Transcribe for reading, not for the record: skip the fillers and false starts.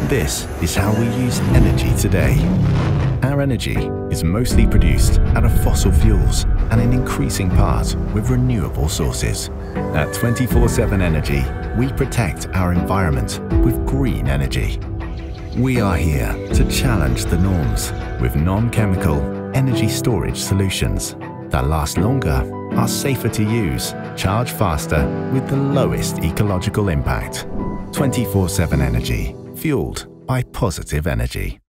This is how we use energy today. Our energy is mostly produced out of fossil fuels and in increasing part with renewable sources. At 24/7 Energy, we protect our environment with green energy. We are here to challenge the norms with non-chemical energy storage solutions that last longer, are safer to use, charge faster with the lowest ecological impact. 24/7 Energy, fueled by positive energy.